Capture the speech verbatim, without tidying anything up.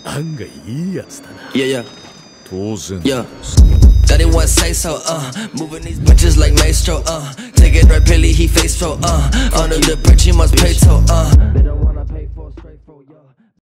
案外いいやつだな。 Yeah, yeah. 当然。 Yeah. Got it one say so, uh moving these bitches like maestro, uh take it right, Billy, he face throw, uh under the bridge, he must pay toll, uh